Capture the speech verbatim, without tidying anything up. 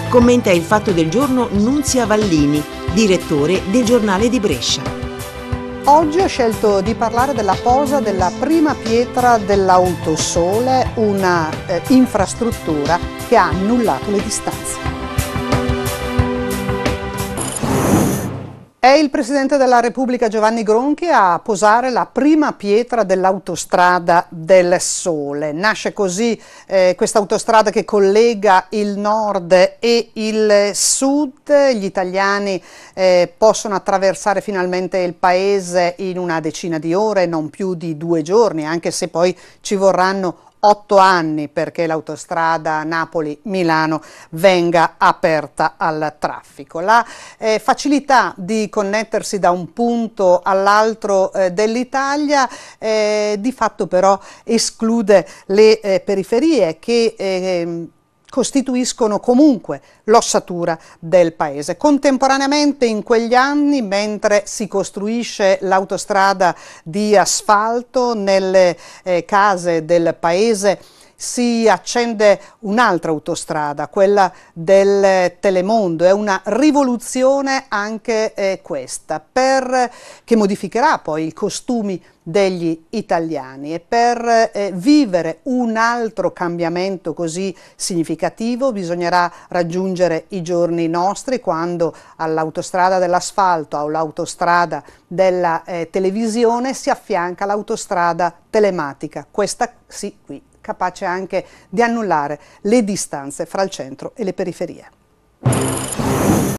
Commenta il fatto del giorno Nunzia Vallini, direttore del Giornale di Brescia. Oggi ho scelto di parlare della posa della prima pietra dell'Autosole, una eh, infrastruttura che ha annullato le distanze. È il Presidente della Repubblica Giovanni Gronchi a posare la prima pietra dell'Autostrada del Sole. Nasce così eh, questa autostrada che collega il nord e il sud. Gli italiani eh, possono attraversare finalmente il paese in una decina di ore, non più di due giorni, anche se poi ci vorranno otto anni perché l'autostrada Napoli-Milano venga aperta al traffico. La eh, facilità di connettersi da un punto all'altro eh, dell'Italia eh, di fatto però esclude le eh, periferie che eh, costituiscono comunque l'ossatura del paese. Contemporaneamente in quegli anni, mentre si costruisce l'autostrada di asfalto nelle eh, case del paese, si accende un'altra autostrada, quella del Telemondo. È una rivoluzione anche eh, questa, per, che modificherà poi i costumi degli italiani, e per eh, vivere un altro cambiamento così significativo bisognerà raggiungere i giorni nostri, quando all'autostrada dell'asfalto o all'autostrada della eh, televisione si affianca l'autostrada telematica, questa sì qui, capace anche di annullare le distanze fra il centro e le periferie.